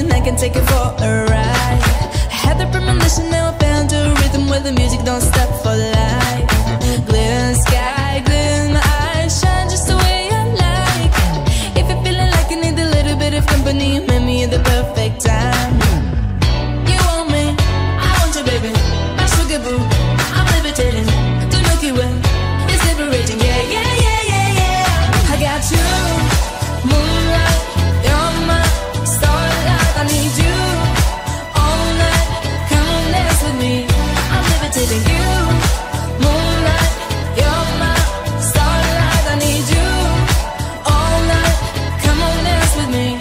and I can take it for a ride. I had the premonition, now I found a rhythm where the music don't stop for life. Glitter in the sky, glitter in my eyes, shine just the way I like. If you're feeling like you need a little bit of company, you met me at the perfect time. You want me, I want you, baby, my sugar boo. I'm levitating, the Milky Way is liberating, yeah, yeah, yeah, yeah, yeah. I got you, moonlight, you're my starlight. I need you all night, come on dance with me. I'm levitating, you, moonlight, you're my starlight. I need you all night, come on dance with me.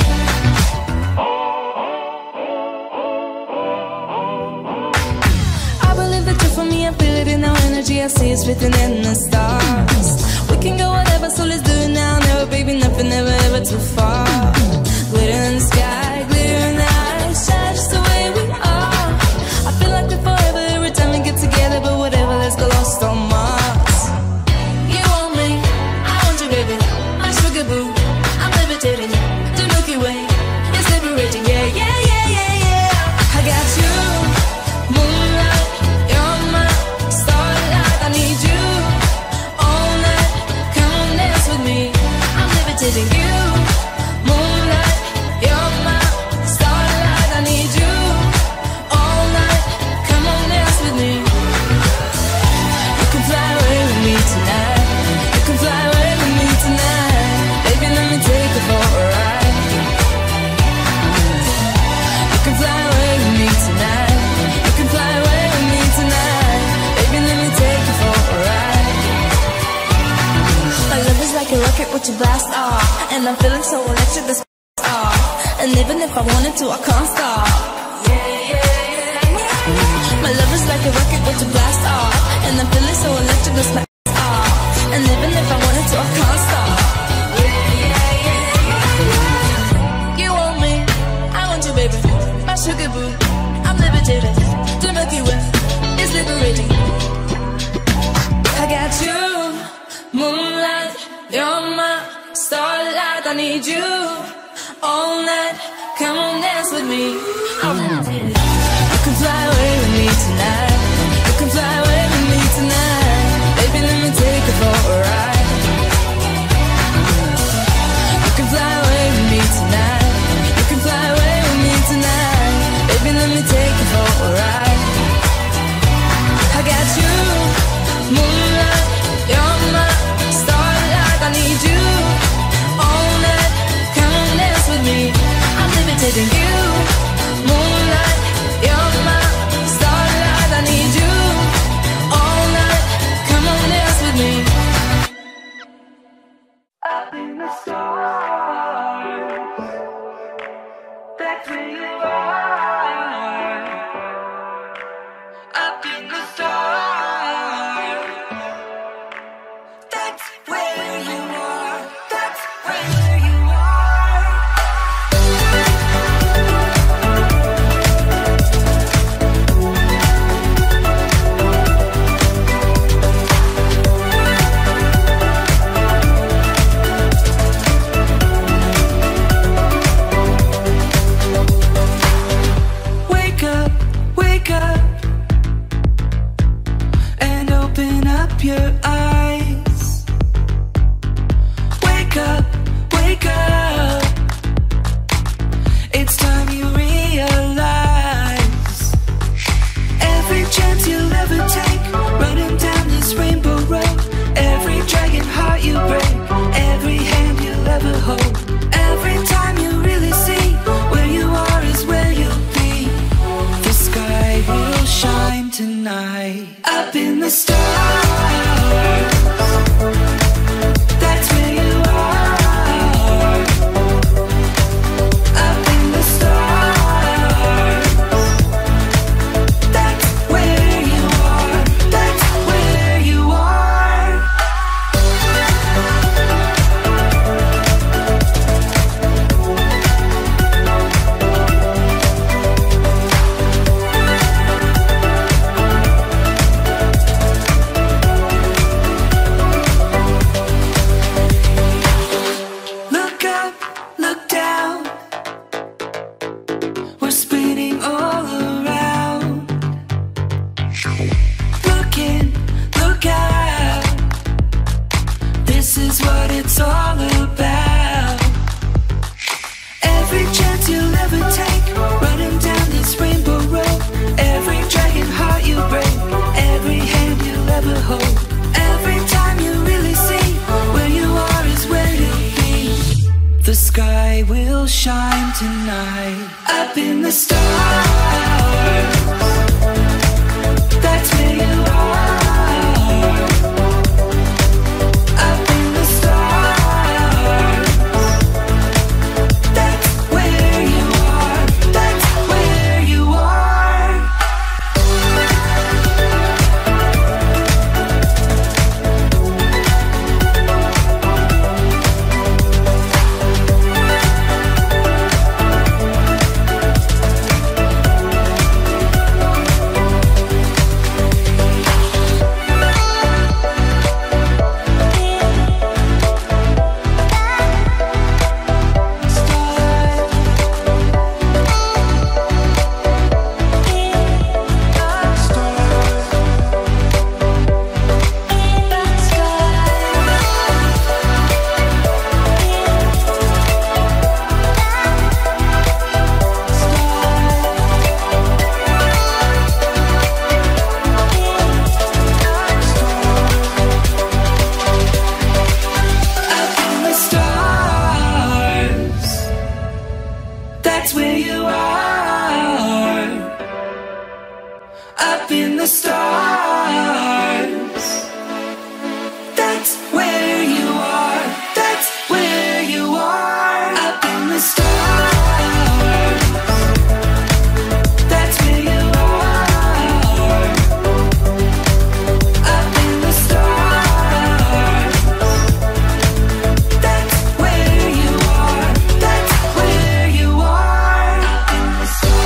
I believe that you're for me, I feel it in our energy, I see it's written in the stars. We can go whatever, so let's do it now. Never, baby, nothing, never, ever too far. Glitter in the sky, glitter in the eyes, shine just the way we are. I feel like we're forever every time we get together, but whatever, let's go lost on Mars. You want me, I want you, baby, my sugar boo. I'm levitating, the Milky Way is liberating, yeah, yeah, yeah, yeah, yeah. I got you, moonlight, you're my starlight. I need you all night, come on dance with me. I'm levitating, you, moonlight, you're my starlight. I need you all night, come on dance with me. You can fly away with me tonight, you can fly away with me tonight. Baby, let me take you for a ride. You can fly away with me tonight, you can fly away with me tonight. Baby, let me take you for a ride. My love is like a rocket with your blast off, and I'm feeling so electric, this off. And even if I wanted to, I can't stop. My love is like a rocket with your blast off, and I'm feeling so electric, this off. And even if I wanted to, I can't stop. You want me, I want you, baby, my sugar boo. I'm levitating, the Milky Way is liberating. I got you, moonlight, you're my starlight. I need you all night, come on dance with me. I'm levitating. You can fly away with me tonight, you can fly away with me tonight. Baby, let me take you for a ride. You can fly away with me tonight, you can fly away with me tonight. Baby, let me take you for a ride. I got you, moonlight, you're my starlight. I need you all night, come on dance with me. I'm levitating, you, moonlight, you're my starlight. I need you all night, come on dance with me. Up in the stars, that's where you are. Up in the stars, that's where you are. That's where you are. Wake up, and open up your eyes. Wake up, it's time you realize. Every chance you'll ever take, running down this rainbow road. Every dragon heart you break, every hand you'll ever hold. Every time you really see where you are is where you'll be. The sky will shine tonight. Up in the stars, that's where you are. Up in the stars, that's where you are. That's where you are. up in the stars. That's where you are, that's where you are, up in the stars. That's where you are, up in the stars. That's where you are, that's where you are, up in the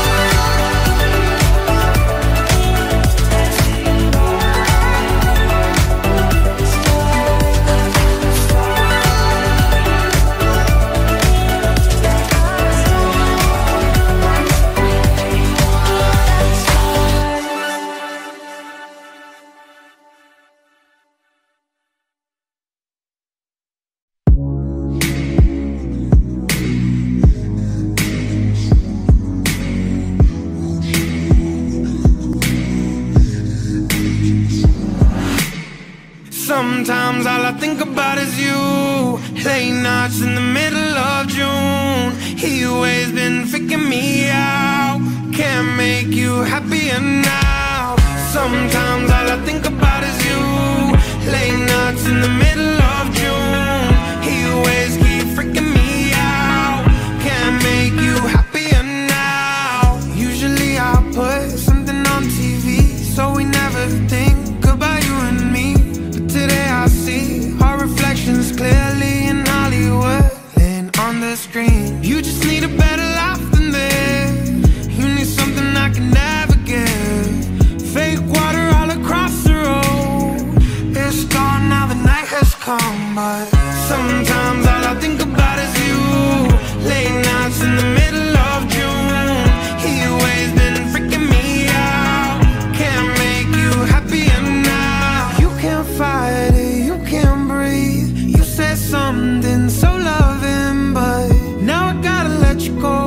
Sometimes all I think about is you. Late nights in the middle of June. He always been faking me out. Can't make you happier now. Sometimes all I think about is you. Late nights in the middle of June. He always keep freaking me out. Can't make you happier now. Usually I put something on TV, so we never think about you and me. Today I see our reflections clearly in Hollywood, laying on the screen. You just need a better life than this. You need something I can never give. Fake water all across the road. It's gone now, the night has come, but sometimes all I think about is you. Late nights in the middle of June. He always been freaking me out. Can't make you happier now. You can't fight it, you can't breathe. You said something so loving, but now I gotta let you go.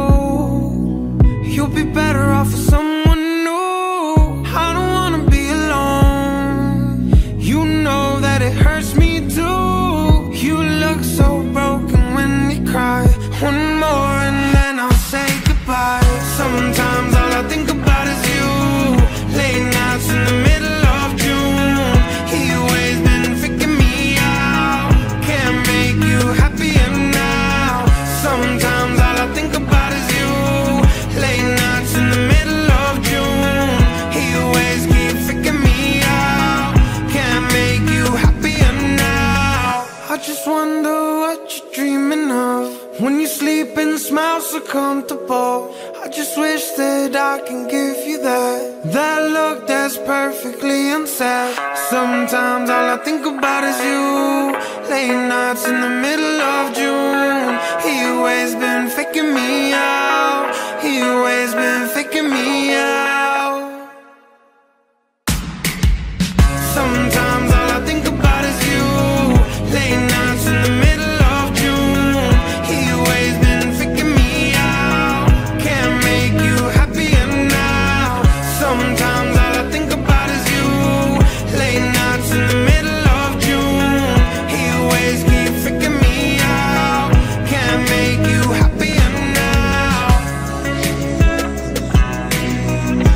You'll be better off with someone new. I don't wanna be alone. You know that it hurts me too. You look so broken when you cry. One more and then I'll say goodbye. Sometimes all I think about is you. Late nights in the middle of June. He always been freaking me out. Can't make you happier now. Sometimes all I think about is you. Late nights in the middle of June. He always keep freaking me out. Can't make you happier now. I just wonder what you're dreaming of when you sleep and smile so comfortable. I just wish that I can give you that look that's perfectly unsaid. Sometimes all I think about is you. Late nights in the middle of June. He always been faking me out. He always been faking me out. Sometimes all I think about is you. Late nights in the middle of June. He always been faking me out. Can't make you happier now. Sometimes all I think about is you. Late nights in the middle of June. He always keep freaking me out. Can't make you happier now.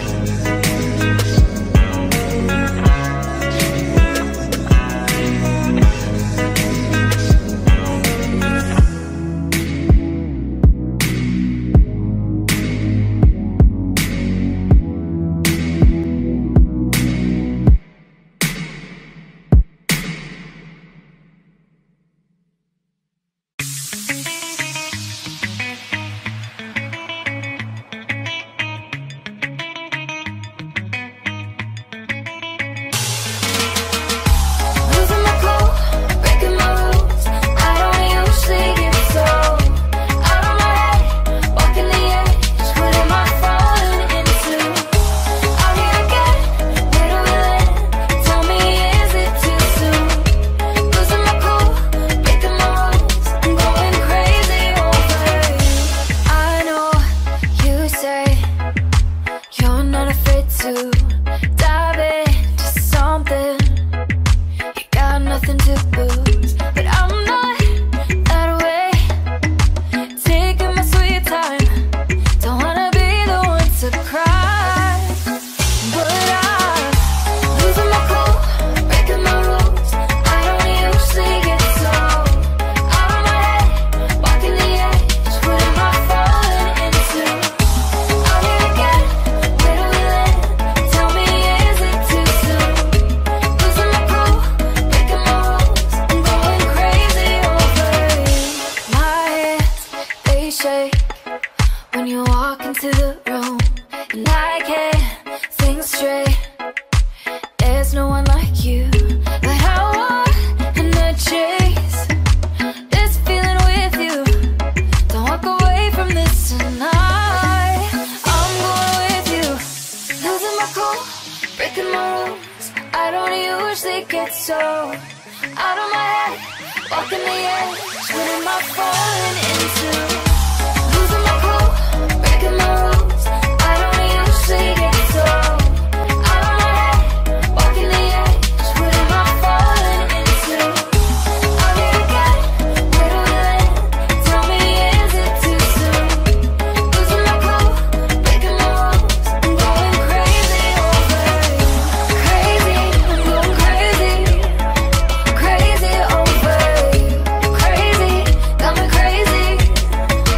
astray. There's no one like you, but I want and I chase this feeling with you. Don't walk away from this tonight. I'm going with you, losing my cool, breaking my rules. I don't usually get so out of my head, walking the edge. What am I falling into? Losing my cool, breaking my rules. I don't usually get so out of my head, walking the edge. What am I falling into? I'll be again, where do we land? Tell me, is it too soon? Losing my cool, breaking my rules. I'm going crazy over you. Crazy, I'm going crazy. Crazy over you. Crazy, got me crazy.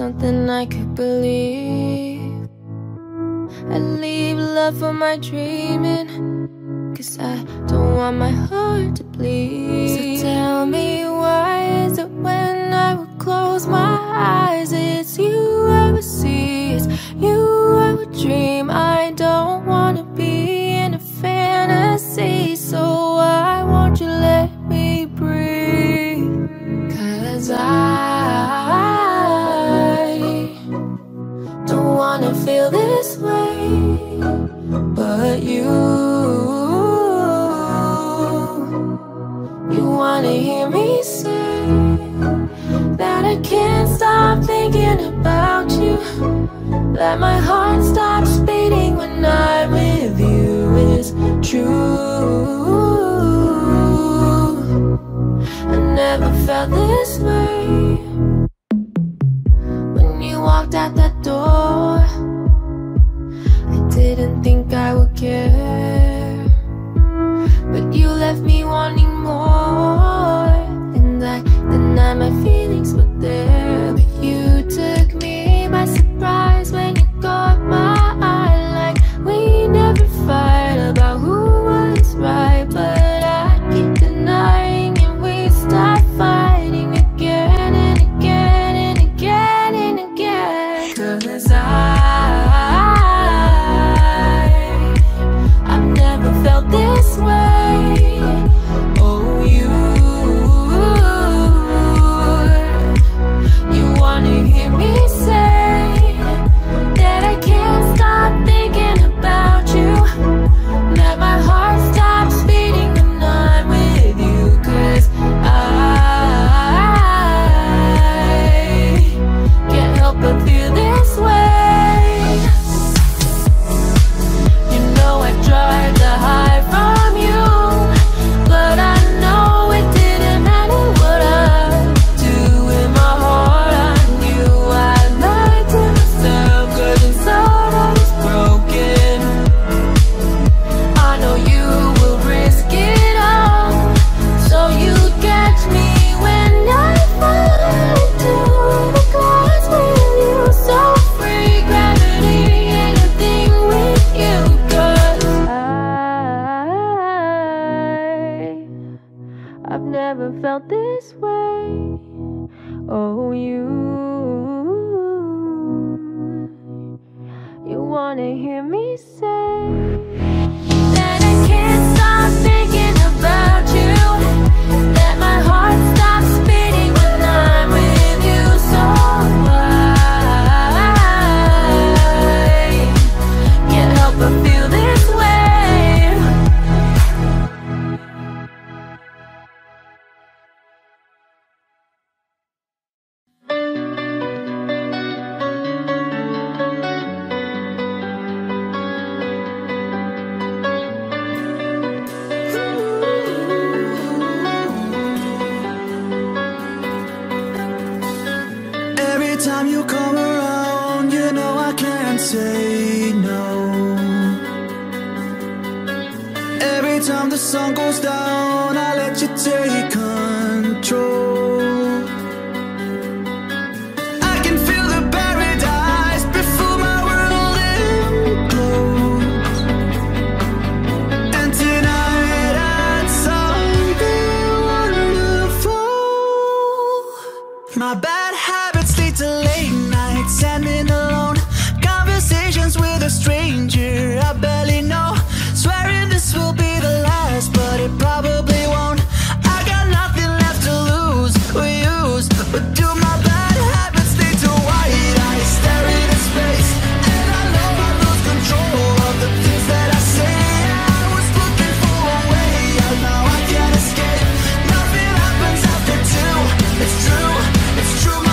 something I could believe. I'd leave love for my dreaming, 'cause I don't want my heart to bleed. So tell me, why is it when I would close my eyes, it's you I would see, it's you I would dream. I don't wanna be in a fantasy, so why won't you let me breathe? 'Cause I don't wanna feel this way, but you wanna hear me say that I can't stop thinking about you, that my heart stops beating when I'm with you is true. I never felt this way. When you walked out that door, I didn't think I would care, but you left me wanting more, and I denied my feelings were there. But you took me by surprise when you caught my eye, like we never fight about who was right, but I keep denying and we start fighting again and again and again and again. 'Cause I've never felt this way. Oh, you wanna hear me say that I can't stop thinking about you, that my heart stops beating when I'm with you. 'Cause I can't help but feel this way. You know I tried to hide from you, but I know it didn't matter what I do in my heart. I knew I lied to myself, 'cause inside I was broken. I know you will risk it all, so you catch me when I fall into the glass with you. So free, gravity ain't a thing with you. 'Cause I've never felt this way. Oh, you wanna hear me say that I can't stop thinking about you, that my heart stops beating when I'm with you. So I can't help but feel this way. Every time you come around, you know I can't say no. Every time the sun goes down, I let you take control. I can feel the paradise before my world implodes. And tonight I'd something wonderful. My bad habits lead to late nights, standing alone, conversations with a stranger I barely know, swearing this will be the last, but it probably won't. I got nothing left to lose or use, but do my bad habits lead to white eyes staring at space? And I know I lose control of the things that I say. I was looking for a way out, now I can't escape. Nothing happens after two. It's true, my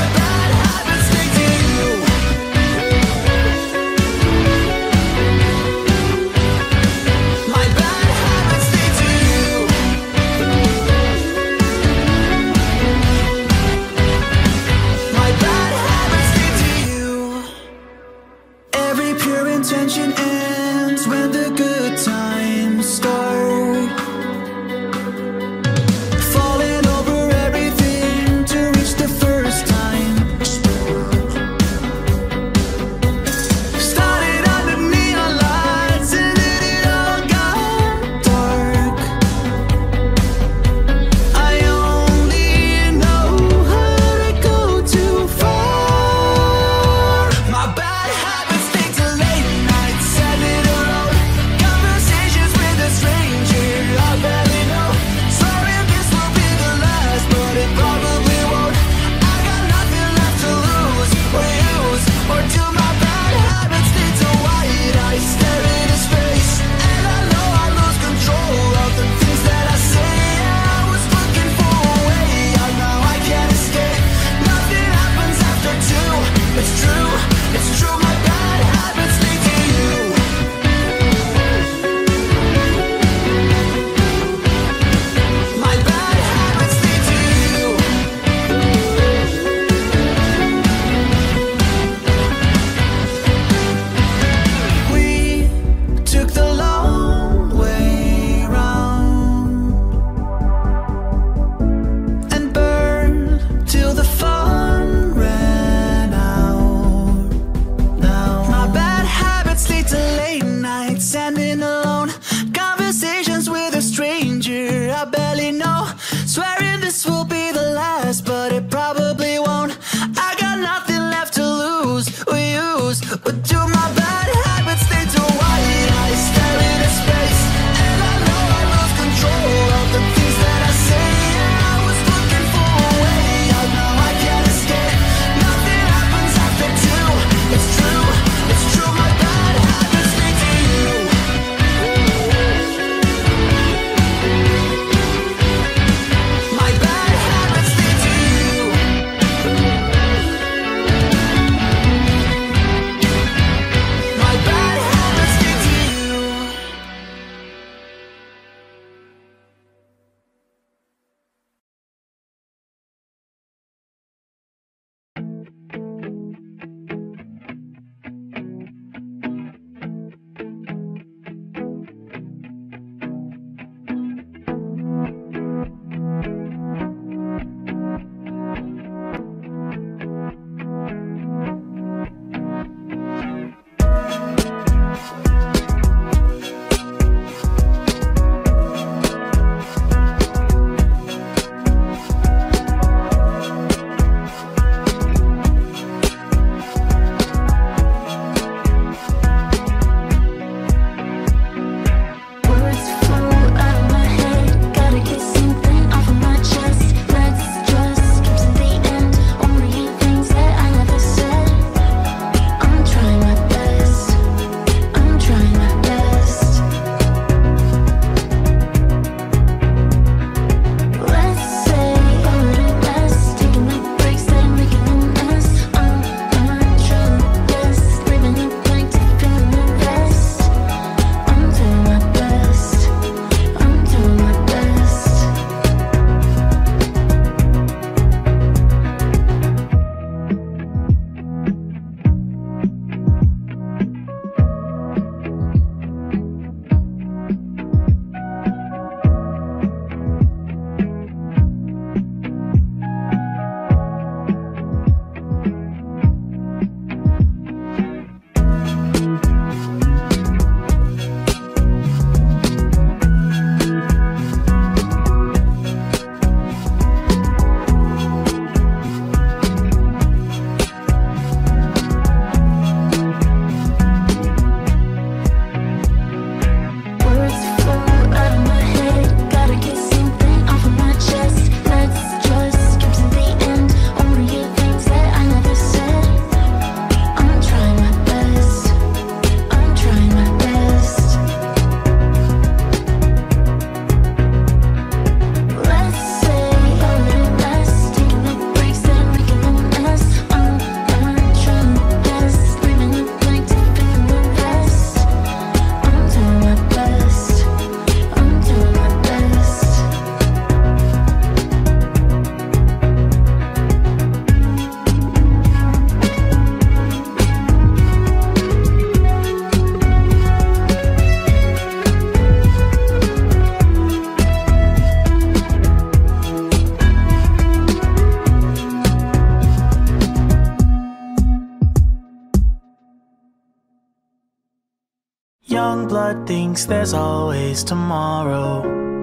young blood thinks there's always tomorrow.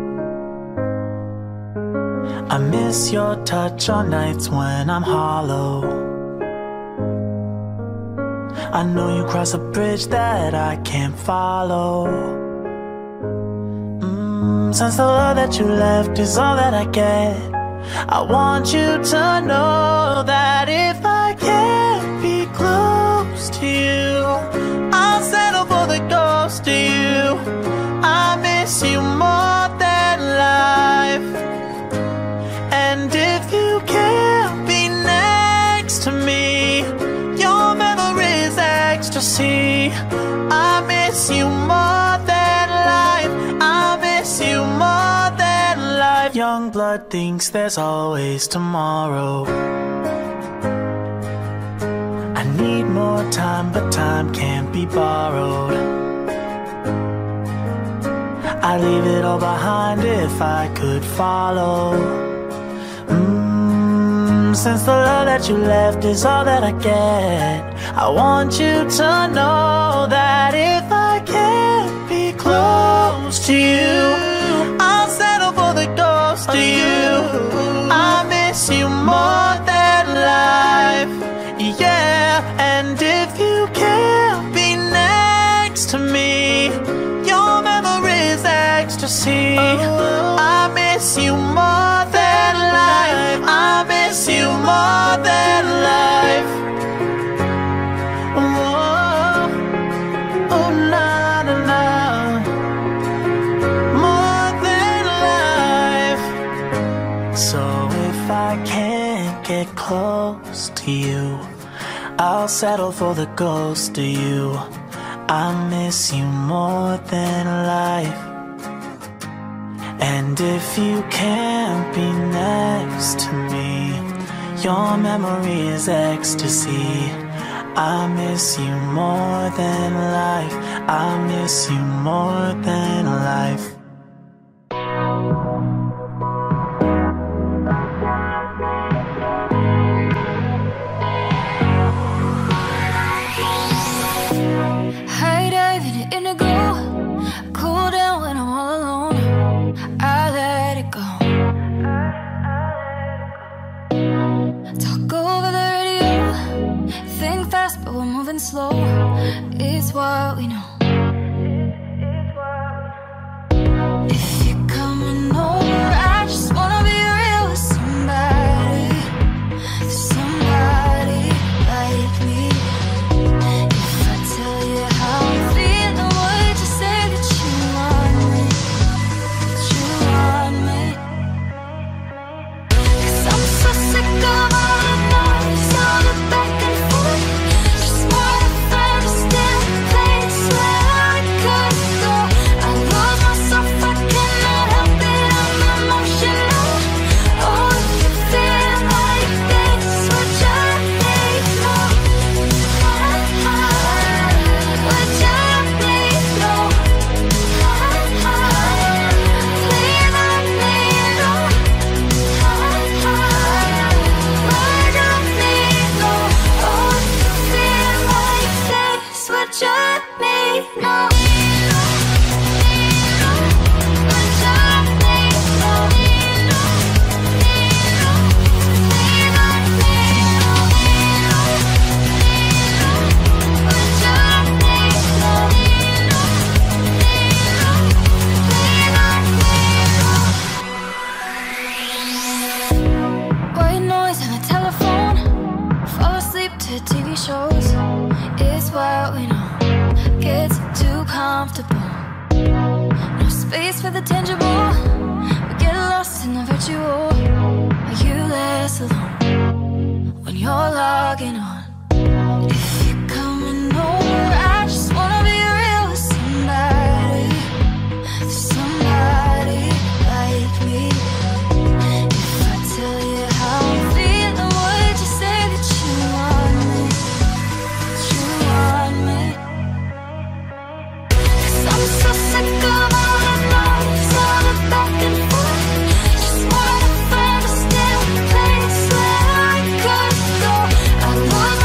I miss your touch on nights when I'm hollow. I know you cross a bridge that I can't follow. Since the love that you left is all that I get, I want you to know that if I can't be close to you, I'll settle for the ghost of you. I miss you more than life. And if you can't be next to me, your memory's ecstasy. I miss you more than life. I miss you more than life. Young blood thinks there's always tomorrow. I need more time, but time can't be borrowed. I'd leave it all behind if I could follow. Since the love that you left is all that I get, I want you to know that if I can't be close to you, I'll settle for the ghost of you. I miss you more than life, yeah. And if you can't be next to me, your memory's ecstasy. I miss you more than life. I miss you more than life. Oh, oh, na na na. More than life. So if I can't get close to you, I'll settle for the ghost of you. I miss you more than life. And if you can't be next to me, your memory is ecstasy. I miss you more than life. I miss you more than life. High dive in the indigo, cool down when I'm all alone. I let it go. Talk over the radio, think fast but we're moving slow. It's what we know. If you're coming over, I just wanna be real with somebody, somebody like me. If I tell you how I'm feeling, would you say that you want me? That you want me? 'Cause I'm so sick of all the noise, all the back and forth. Just wanna find a still place where I could go. I lose myself, I cannot help it, I'm emotional. Oh, if you feel like this, would you let me know? Would you let me know? Please let me know. Would you let me know? Oh, if you feel like this, would you let me know? Would you let me know? White noise on the telephone, fall asleep to TV shows. It's what we know, gets too comfortable. No space for the tangible, we get lost in the virtual. Are you less alone when you're logging on? If you're coming over, I just wanna be real with somebody, somebody like me. If I tell you how I'm feeling, would you say that you want me? That you want me? 'Cause I'm so sick of all the noise, all the back and forth. Just wanna find a still place where I could go. I lose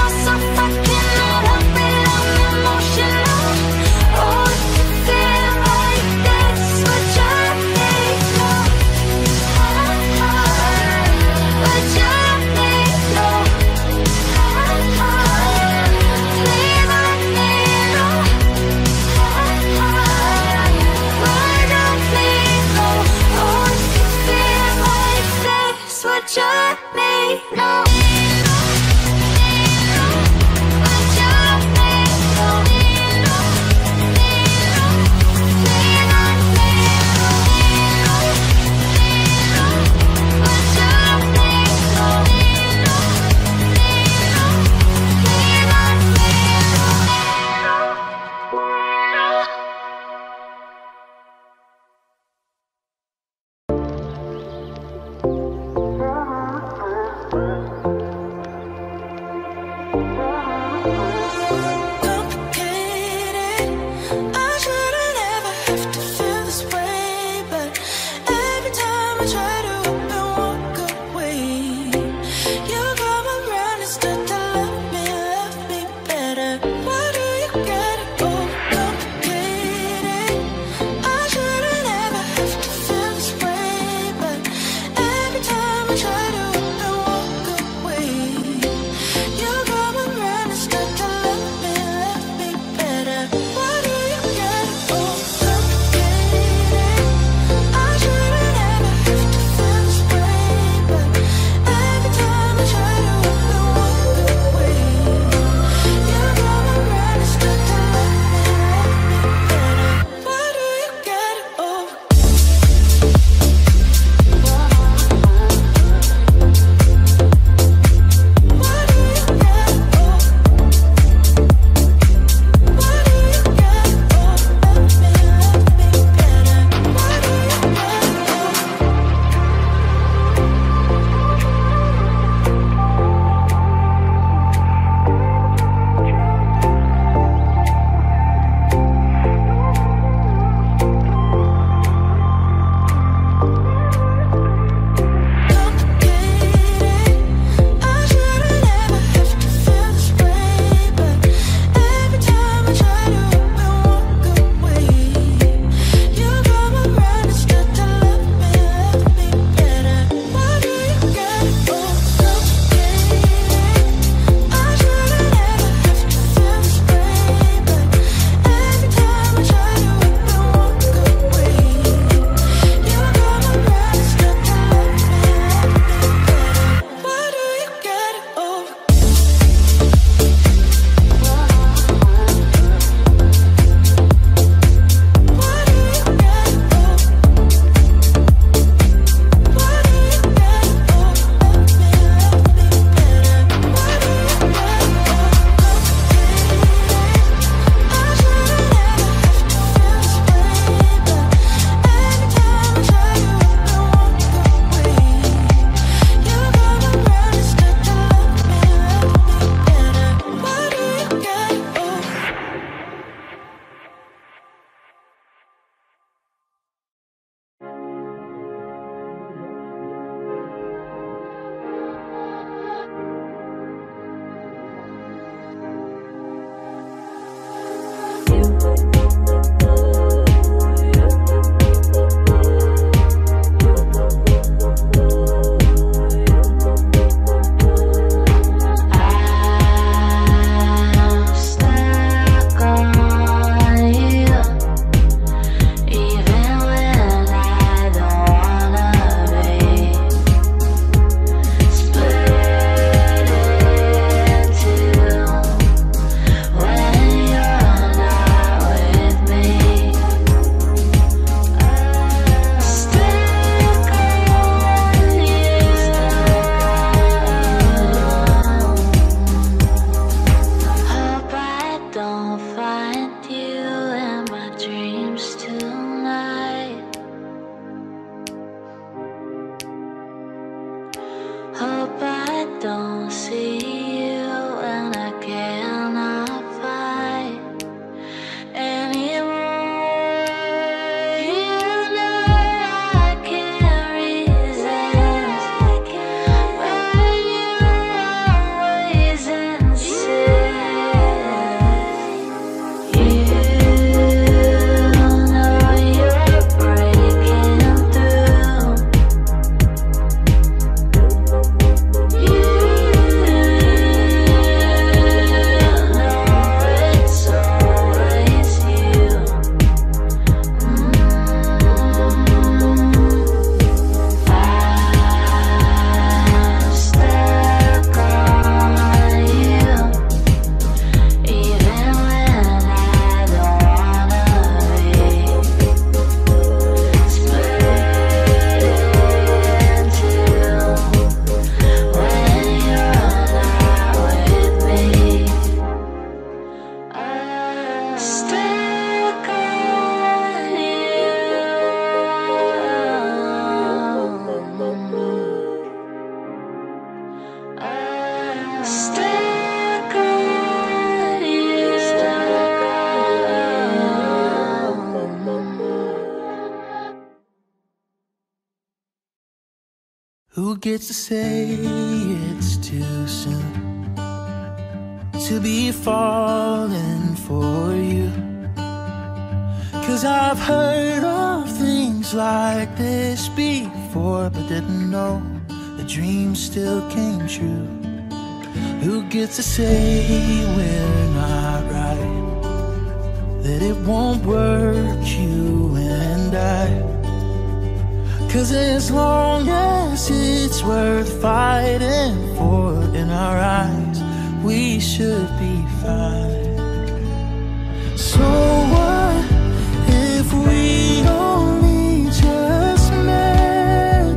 gets to say it's too soon to be falling for you? 'Cause I've heard of things like this before, but didn't know the dream still came true. Who gets to say we're not right, that it won't work, you and I? 'Cause as long as it's worth fighting for in our eyes, we should be fine. So what if we only just met?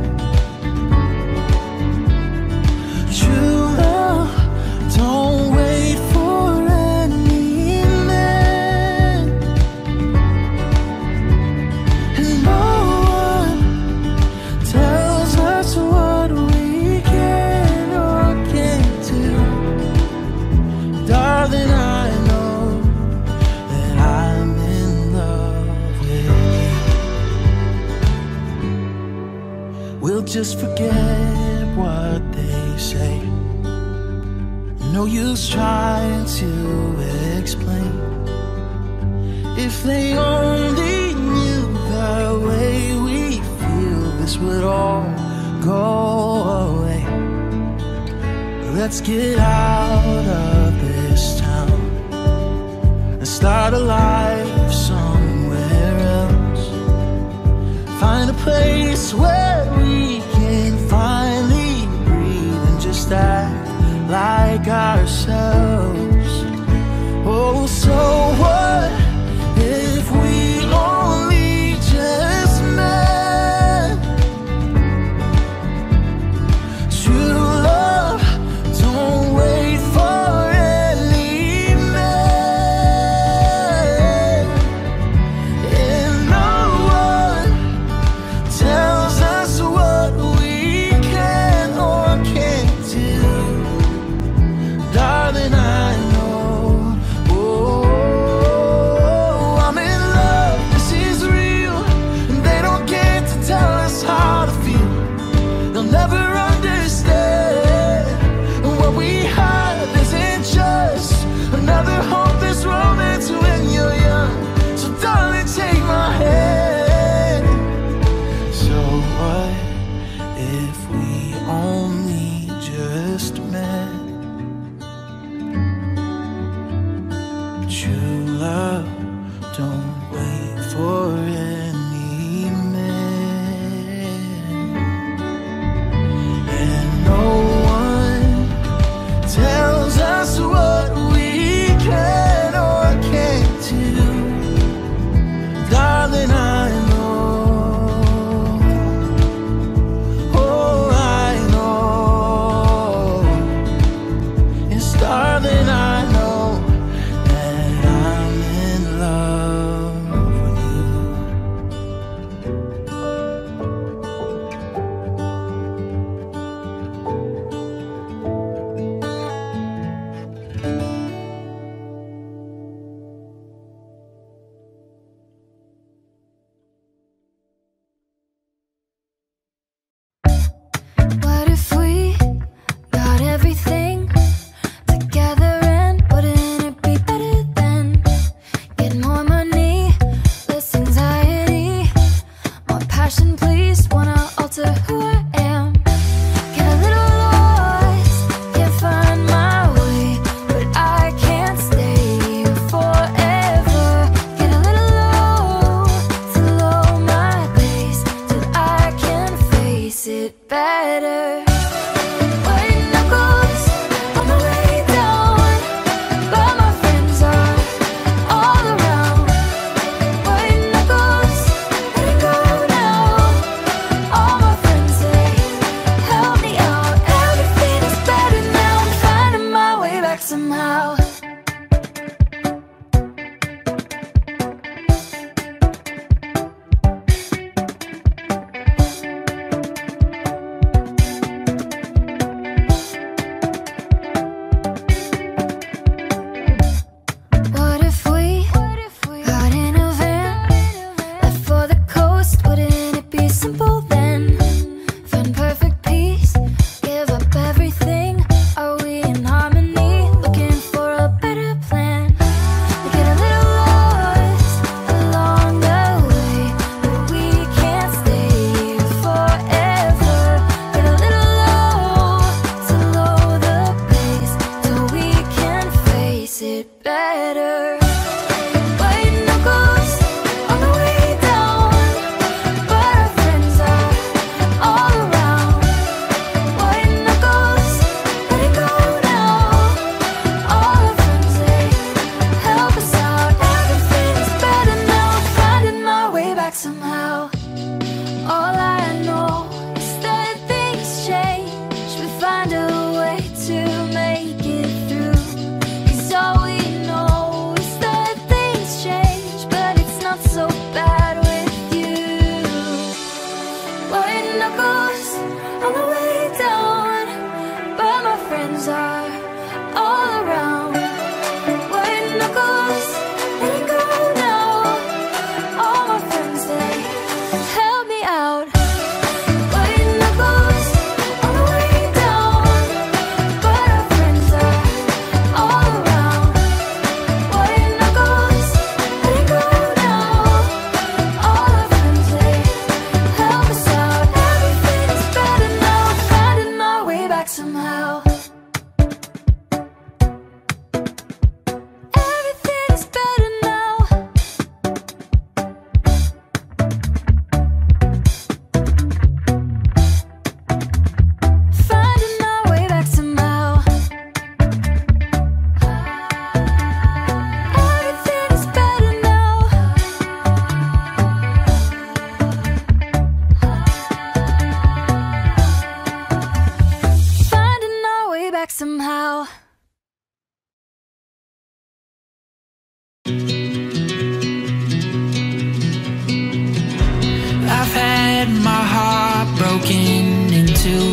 True love don't wait for any man, and no one tells us what we can or can't do. Darling, I know that I'm in love with you. We'll just forget what they say. No use trying to explain. If they only knew the way we feel, this would all go away. Let's get out of this town and start a life somewhere else. Find a place where we can finally breathe and just act like ourselves. Oh, so what if we only just met? True love don't wait for any man, and no one tells us what we can or can't do. Darling, I know, oh, I'm in love, this is real, and they don't get to tell us how to feel. They'll never understand, and what we have isn't just another hopeless romance when you're young. So darling, take my hand. So what if we only just met? True love don't wait for any man, and no one tells us what we can or can't do. Darling, I know, oh, I know. Yes, darling, I know that I'm in love with you. What if we got everything together better. White knuckles on the way down, but our friends are all around. White knuckles, let it go now. All our friends, they help us out. Everything's better now, finding my way back somehow. All I know is that things change, we find a way to make it through. 'Cause all we know is that things change, but it's not so bad with you. White knuckles on the way down, but my friends are all around. White knuckles, let it go now. All my friends, they help me out. White knuckles on the way down, but our friends are all around. White knuckles, let it go now. All our friends, they help us out. Everything is better now, finding my way back somehow. Everything is better now. Finding my way back somehow. Everything is better now. Finding my way back somehow. I've had my heart broken in two,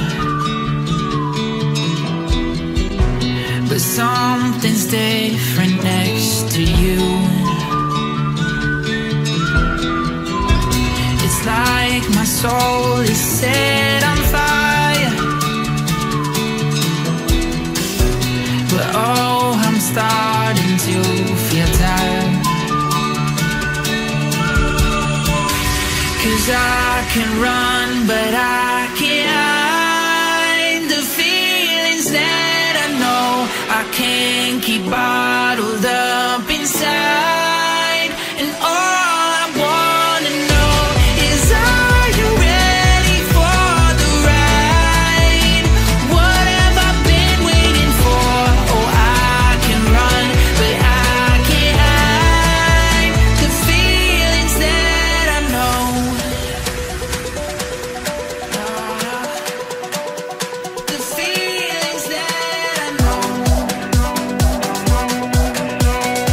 but something's different next to you. It's like my soul is set on fire, but oh, I'm starting to feel tired. 'Cause I can run, but I can't hide the feelings that I know I can't keep bottled up inside. And all I wanna know is, are you ready for the ride? What have I been waiting for? Oh, I can run, but I can't hide the feelings that I know. The feelings that I know.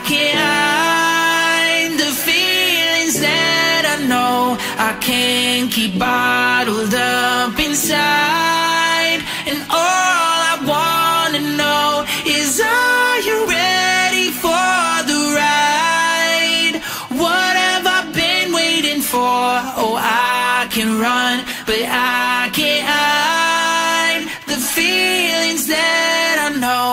can't hide the feelings that I know I can't keep bottled up inside. And all I wanna know is, are you ready for the ride? What have I been waiting for? Oh, I can run, but I can't hide the feelings that I know.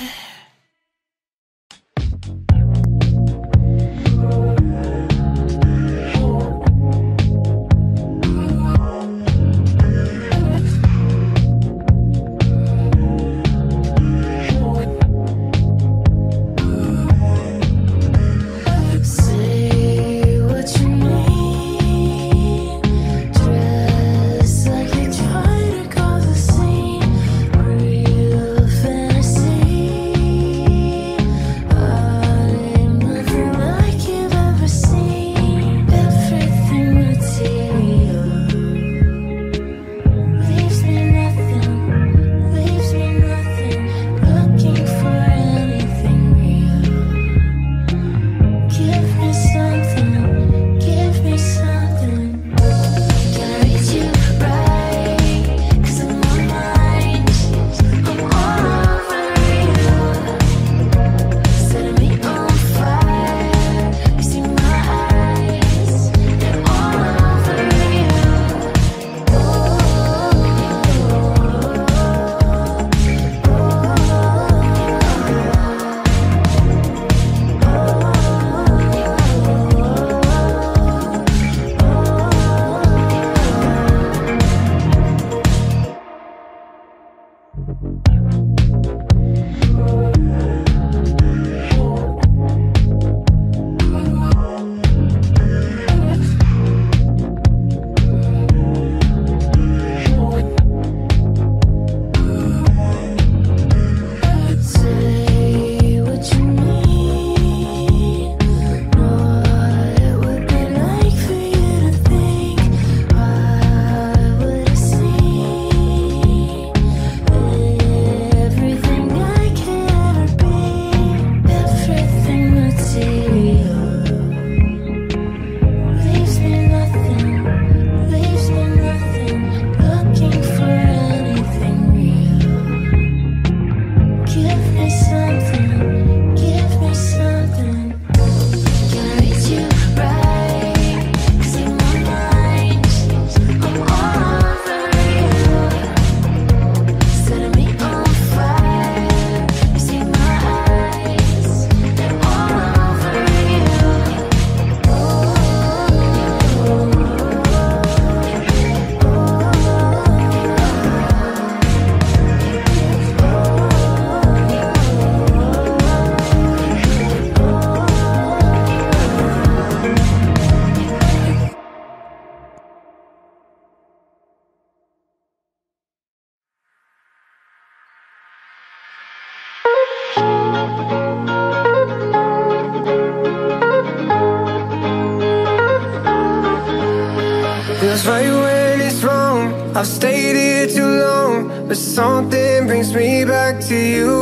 Feels right when it's wrong. I've stayed here too long, but something brings me back to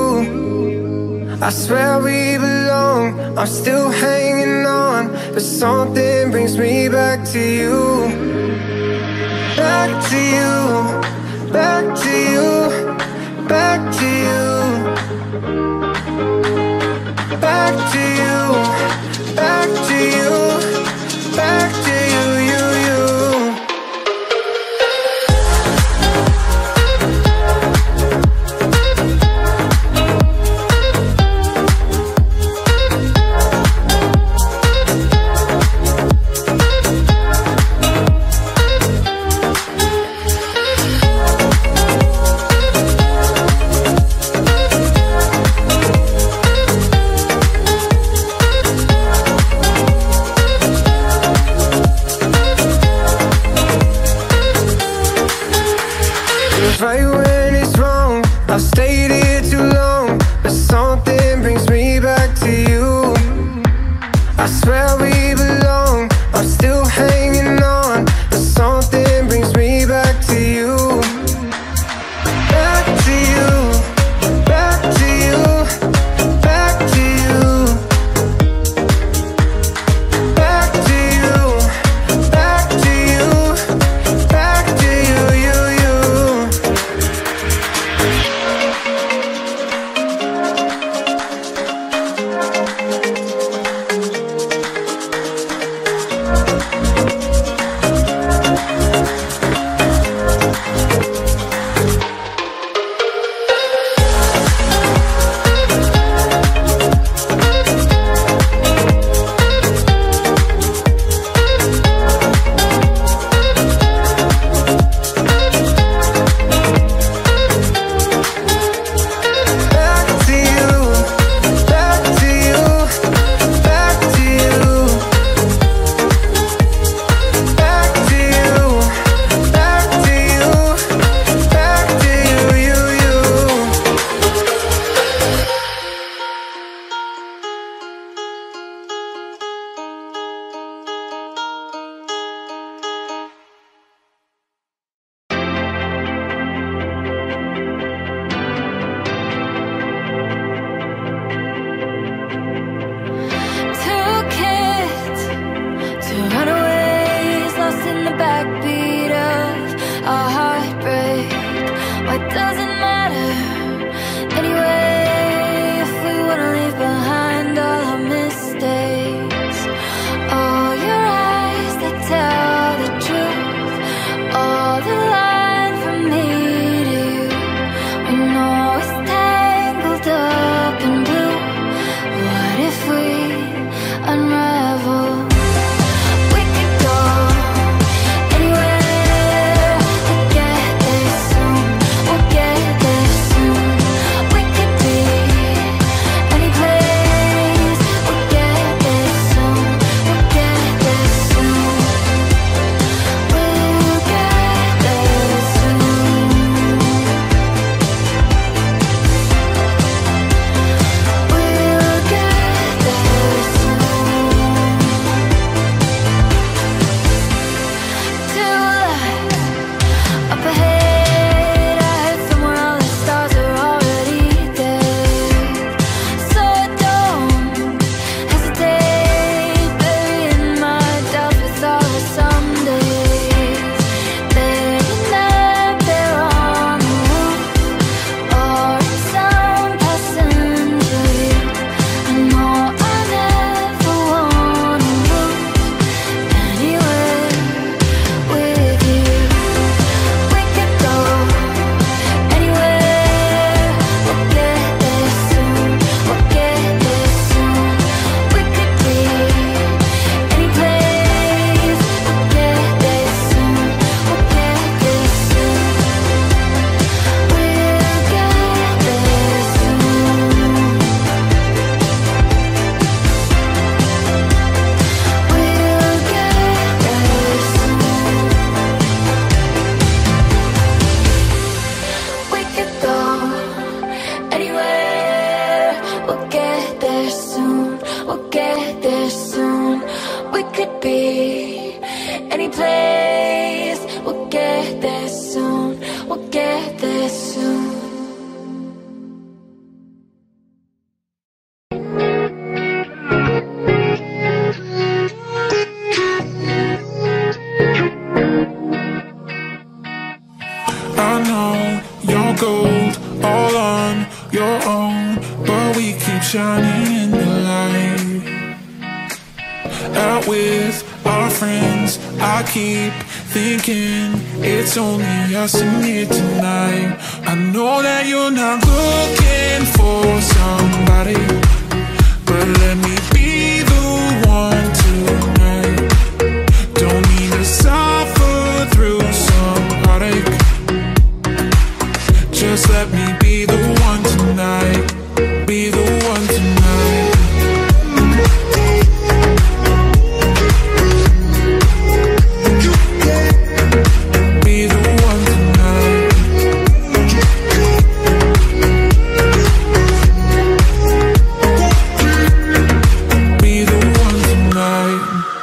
you. I swear we belong, I'm still hanging on, but something brings me back to you. Back to you, back to you, back to you. Back to you, back to you, back to you, you, you. Right when it's wrong, I've stayed here too long, but something brings me back to you. I swear we belong, I'm still hanging on, but something brings me back to you. Back to you, back to you, back to you. there soon. We could be any place. We'll get there soon. We'll get there soon. I know you're gold all on your own, but we keep shining in the light. Out with our friends, I keep thinking it's only us in here tonight. I know that you're not looking for somebody, but let me be the one tonight. Don't need to suffer through some heartache. Just let me be the one tonight. Be the one tonight. Be the one tonight. Be the one tonight.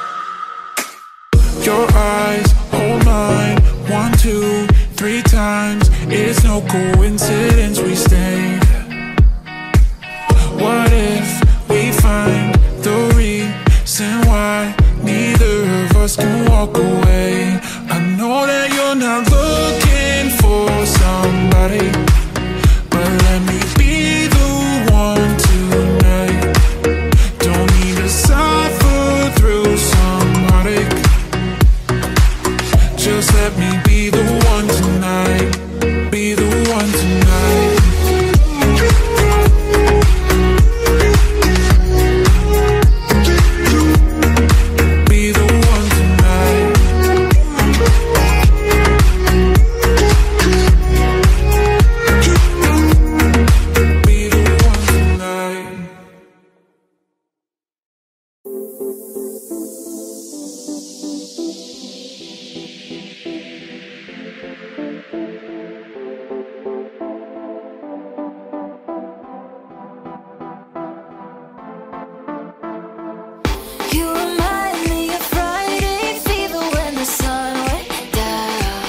Your eyes hold mine 1, 2, 3 times. It's no coincidence we stayed. What if we find the reason why neither of us can walk away? I know that you're not looking for somebody, but let me be the one tonight. Don't need to suffer through some heartache. Just let me be the one tonight. Be the one tonight. Be the one tonight. Be the one tonight. You remind me of Friday fever when the sun went down.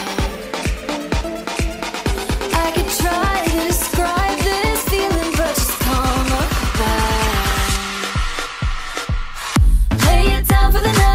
I could try to describe this feeling, but just come about. Lay it down for the night.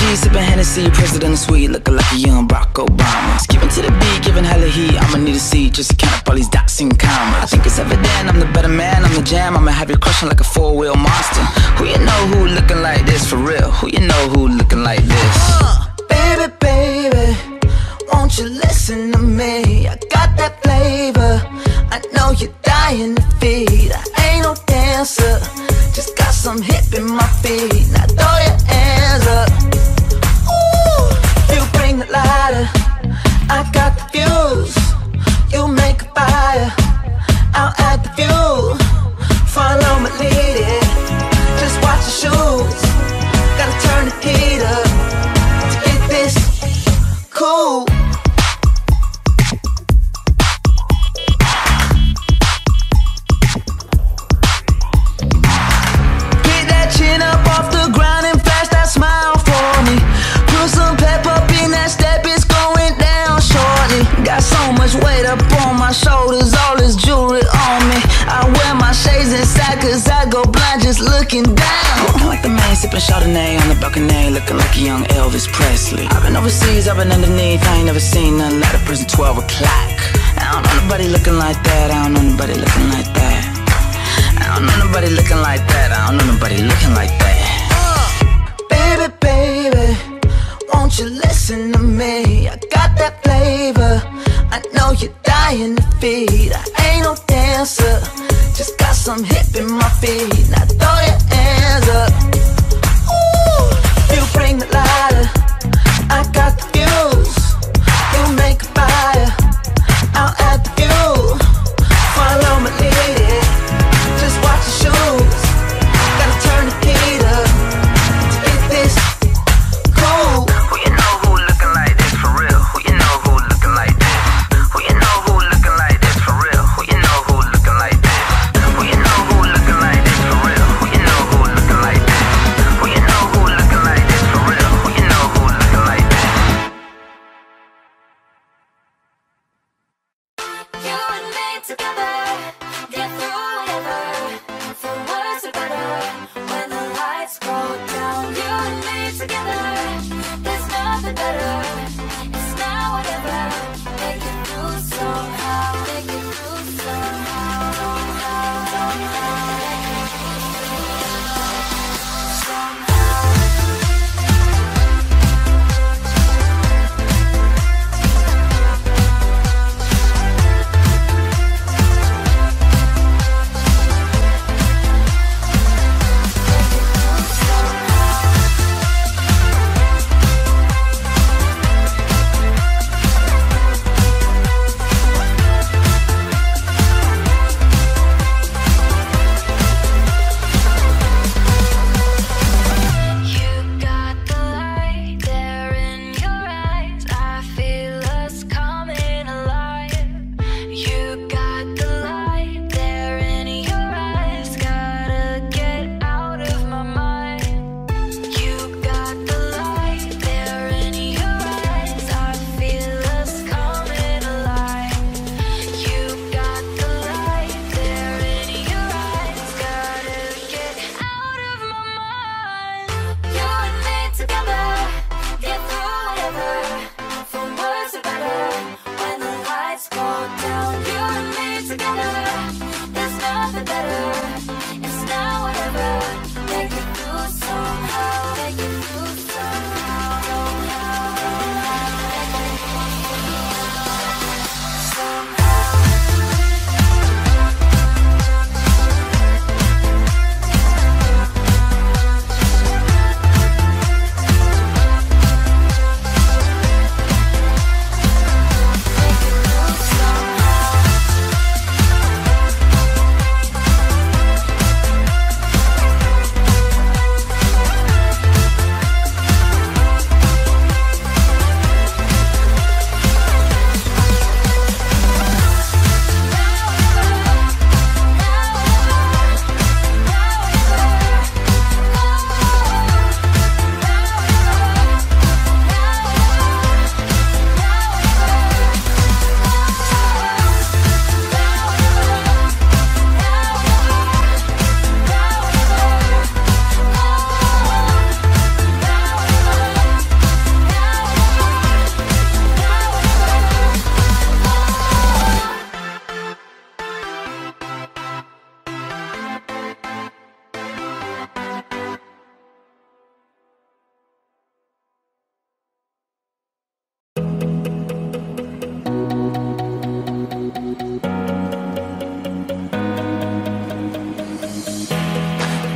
G, sipping Hennessy, president of sweet, looking like a young Barack Obama. Skipping to the beat, giving hella heat. I'ma need a seat just to count up all these dots and commas. I think it's evident I'm the better man, I'm the jam. I'ma have you crushing like a four-wheel monster. Who you know who looking like this for real? Who you know who looking like this? Baby, baby, won't you listen to me? I got that flavor, I know you're dying to feed. I ain't no dancer, just got some hip in my feet. Now throw your hands up. Ooh, you bring the lighter, I got the fuse. You make a fire, I'll add the fuel. Follow my lead, yeah. Just watch your shoes. Gotta turn the heat up to get this cool. Weight up on my shoulders, all this jewelry on me. I wear my shades inside cause I go blind just looking down. Looking like the man sipping Chardonnay on the balcony, looking like a young Elvis Presley. I've been overseas, I've been underneath, I ain't never seen nothing like a prison 12 o'clock. I don't know nobody looking like that, I don't know nobody looking like that. I don't know nobody looking like that, I don't know nobody looking like that. Baby, baby, won't you listen to me? I got that flavor, I know you're dying to feed. I ain't no dancer, just got some hip in my feet. Now throw your hands up. Ooh, you bring the lighter, I got the fuse. You make a fire, I'll add the fuel. Follow my lead, yeah. Just watch your shoes. Gotta turn the heat up to get this cool. Who you know who looking like this for real? Who you know who looking like this? Who you know who looking like this for real? Who you know who looking like this? Who you know who looking like this for real? Who you know who looking like this? Who you know who looking like this for real? Who you know who looking like this? You and me together, get through whatever. For words are better when the lights go down. You and me together, there's nothing better. It's now whatever. Make it through somehow. Make it through somehow.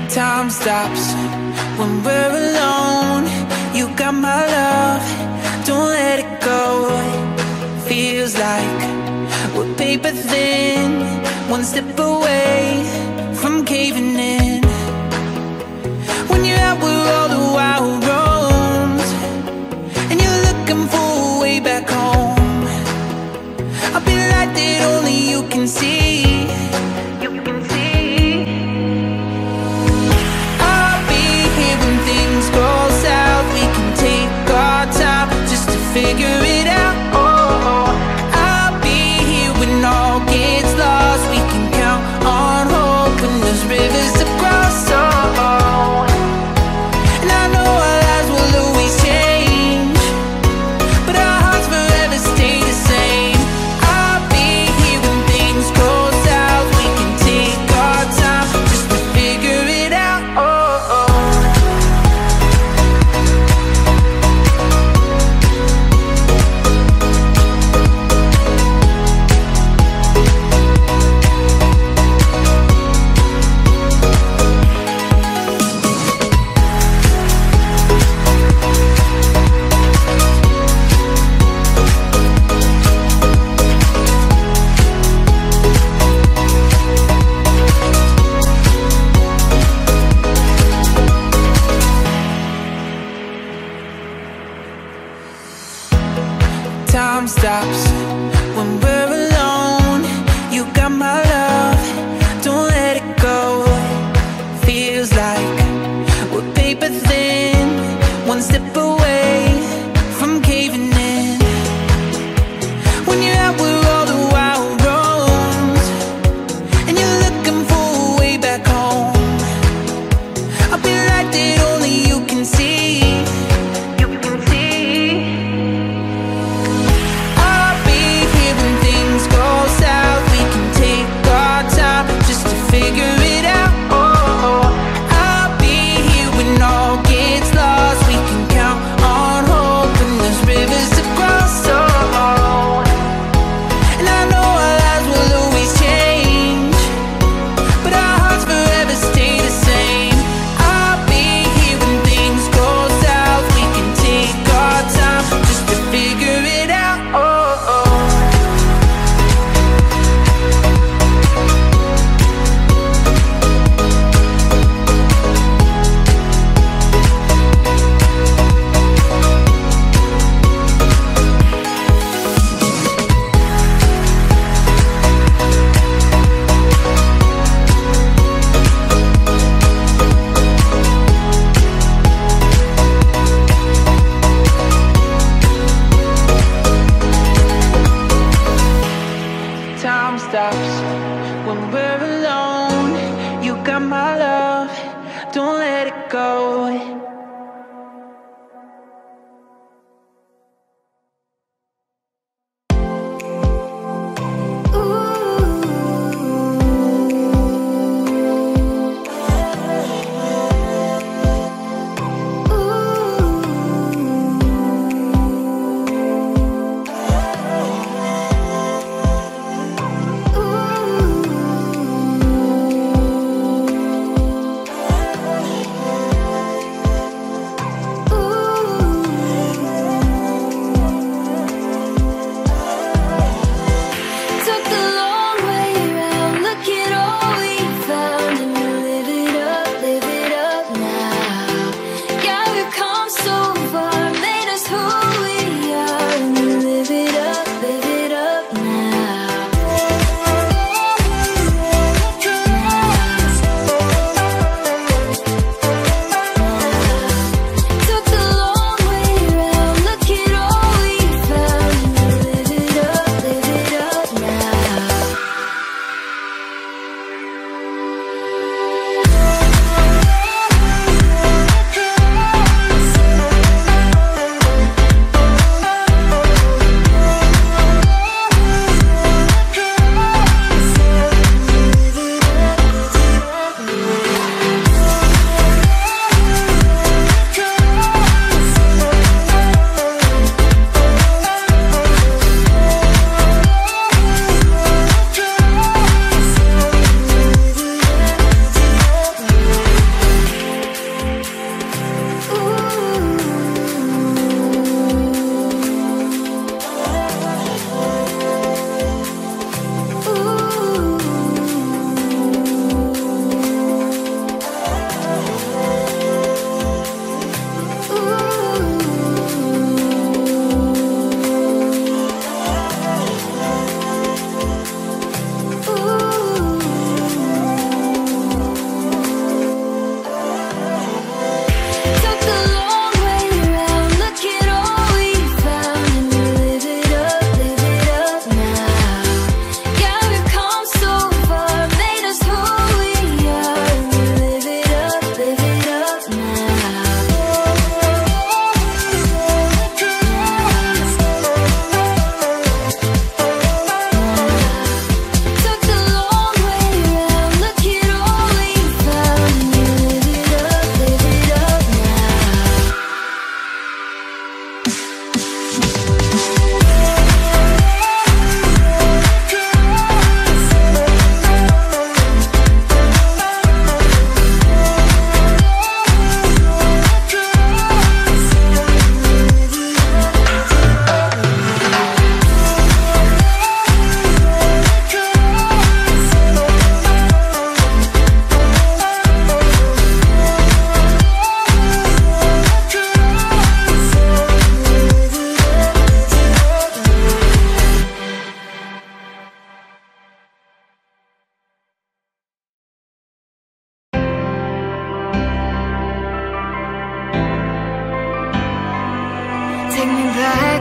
Time stops when we're alone. You got my love, don't let it go. Feels like we're paper thin, one step away from caving in. When you're out with all the wild roams, and you're looking for a way back home, I'll be light that only you can see. I'll be here when things go south. We can take our time just to figure it out. I'll be here when all gets lost. We can count on hope when there's rivers to cross. And I know our lives will always change, but our hearts forever stay the same. I'll be here when things go south. We can take our time just to figure it out. Time stops when we're alone. You got my love, don't let it go. Feels like we're paper thin, one step away from caving in. When you're out with all the wild roams, and you're looking for a way back home, I'll be like that only you can see. Figure it out. I'll be here when all gets lost. We can count on hope when there's rivers to cross. And I know our lives will always change, but our hearts forever stay the same. I'll be here when things go south. We can take our time just to figure it out. Time stops when we're alone. You got my love, don't let it go.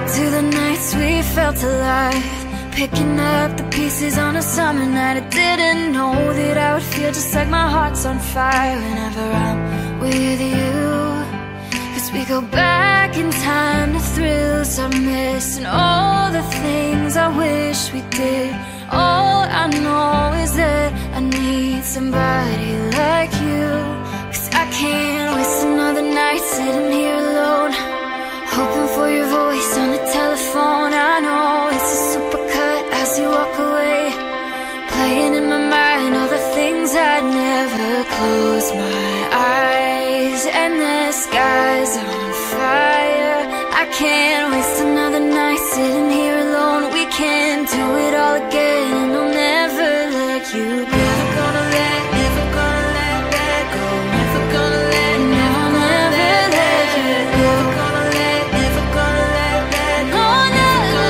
to the nights we felt alive, picking up the pieces on a summer night. I didn't know that I would feel just like my heart's on fire whenever I'm with you. Cause we go back in time to thrills I miss, and all the things I wish we did. All I know is that I need somebody like you. Cause I can't waste another night sitting here alone, hoping for your voice on the telephone. I know it's a supercut as you walk away, playing in my mind all the things I'd never. Close my eyes and the sky's on fire. I can't waste another night sitting here alone. We can do it all again, and I'll never let you go. Never gonna let that go. Never gonna let, never let you go. Never gonna let that go. Never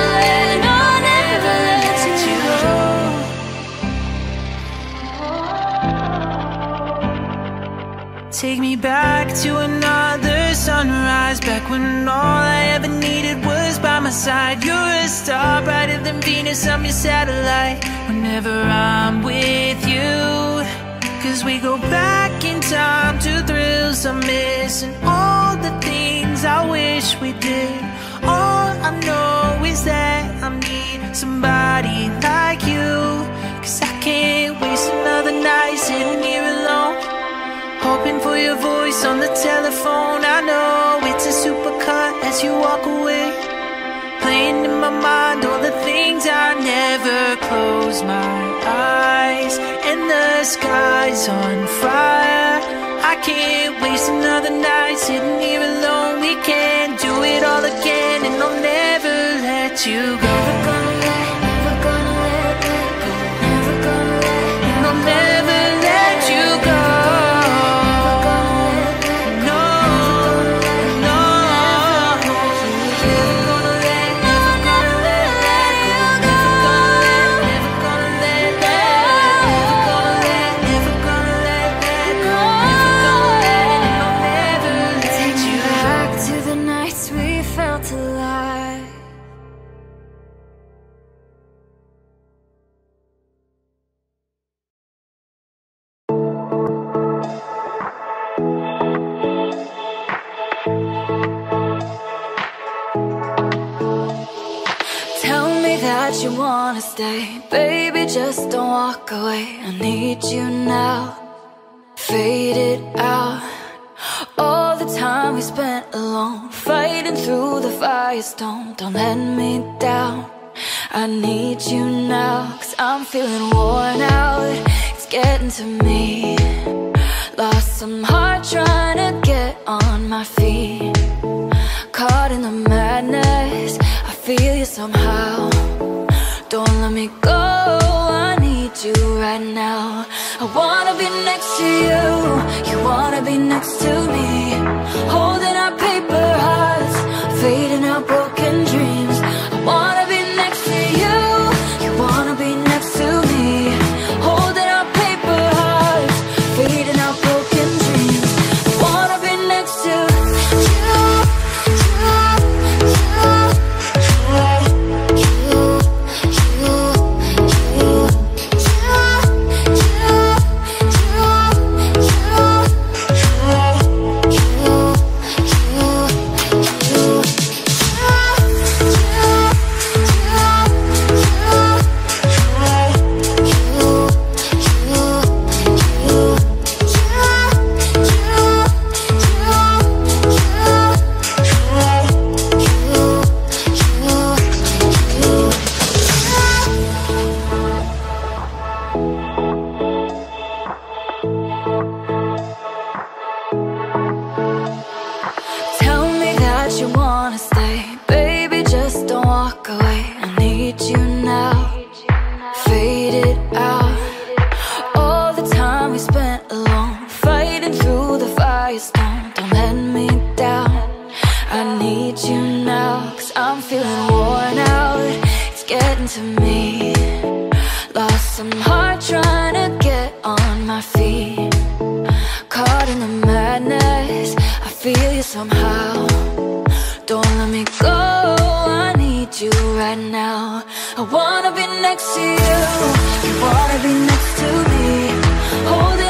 let you go. Take me back to another sunrise, back when all I ever needed was by my side. You're a star brighter than Venus, I'm your satellite whenever I'm with you. Cause we go back in time to thrills I miss, and all the things I wish we did. All I know is that I need somebody like you. Cause I can't waste another night sitting here alone, hoping for your voice on the telephone. I know it's a supercut as you walk away, playing in my mind all the things I never. Close my eyes and the sky's on fire. I can't waste another night sitting here alone. We can do it all again, and I'll never let you go. Never gonna let that go. Never gonna let, and I'll never let you go. You wanna stay, baby, just don't walk away. I need you now, fade it out. All the time we spent alone, fighting through the firestorm. Don't let me down, I need you now. Cause I'm feeling worn out, it's getting to me. Lost some heart trying to get on my feet, caught in the madness, I feel you somehow. Don't let me go, I need you right now. I wanna be next to you, you wanna be next to me, holding our paper hearts, fading our broken dreams. I wanna be next to you, you wanna be next to me, holding our paper hearts, fading our broken dreams. I wanna be next to you. To me, lost some heart trying to get on my feet, caught in the madness, I feel you somehow. Don't let me go, I need you right now. I wanna be next to you. You wanna be next to me. Holding